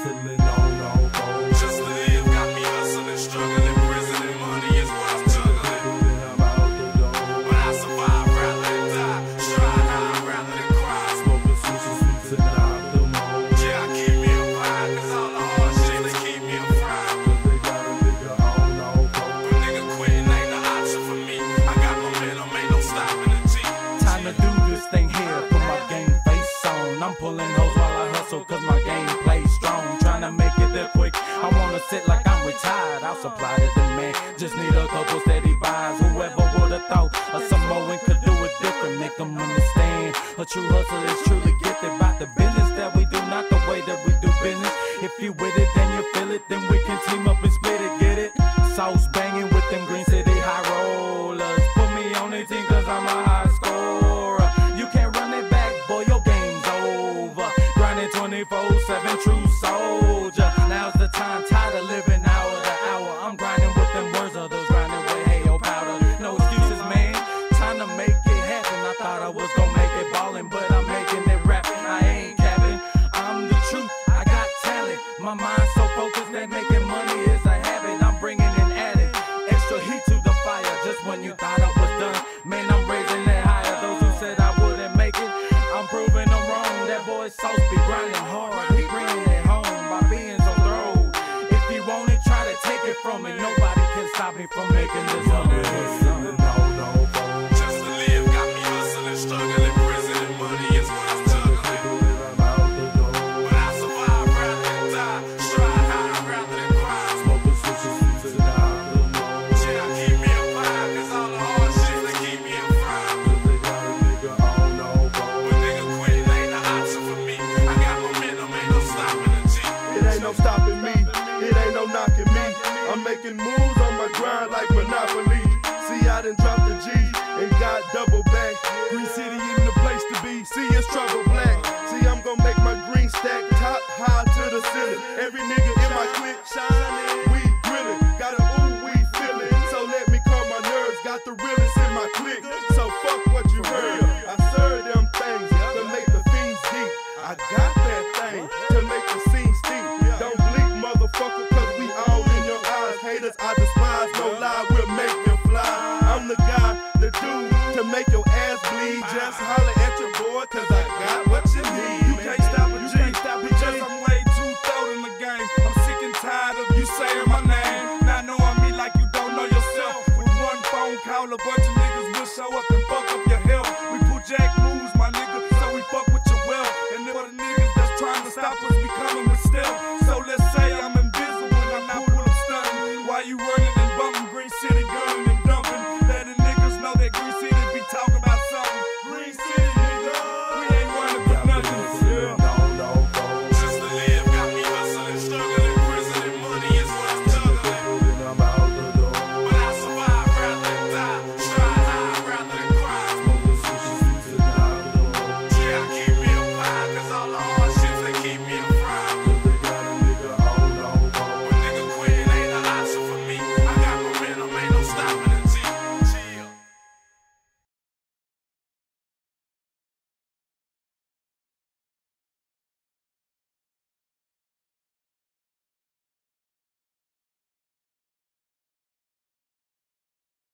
hustling on gold. Just to live got me hustling, struggling, prison and money is what I'm juggling. I'm out the door. But I survive rather than die, stride high rather than cry. Smoking sweets and knock them home. Yeah, I keep me a vibe, cause all the hard shit they keep me a fried. Cause they got a nigga on gold. But nigga quitting ain't the option for me. I got momentum, ain't no stopping the G. Time to do this thing here, put my game face on. I'm pulling hoes while I hustle cause my game plays strong. Trying to make it there quick, I wanna sit like I'm retired. I'll supply the demand, just need a couple steady buys. Whoever would've thought a Samoan could do it different, make them understand. A true hustler is truly gifted by the business that we do, not the way that we do business. If you with it, then you feel it, then we can team up and split it, get it? Sauce banging with them Green City high rollers. Put me on the team cause I'm a high scorer. You can't run it back, boy, your game's over. Grinding 24/7, true soldier. Now's the time, tired of living hour to hour. I'm grinding with them words, others grinding with hail powder. No excuses, man, time to make it happen. I thought I was gonna make it ballin', but I'm making it rapping. I ain't capping, I'm the truth, I got talent. My mind's so focused that making money is a habit. I'm bringing and adding extra heat to the fire. Just when you thought I was done, man, I'm raising it higher. Those who said I wouldn't make it, I'm proving them wrong. That boy Sauce be grinding hard, he bringing it home by being so thorough. If you want it, try to take it from me. Nobody can stop me from making this money. Hustling on gold. Just to live got me hustling, struggling, prison and money is what I'm juggling. I'm out the door. But I survive rather than die, stride high rather than cry. Smoking sweets and knock them home. Yeah, I keep me a vibe, cause all the hard shit they keep me a fried. Cause they got a nigga on gold. But nigga quitting ain't the option for me. I got momentum, ain't no stopping the G. It ain't no stopping me, it ain't no knocking me. I'm making moves.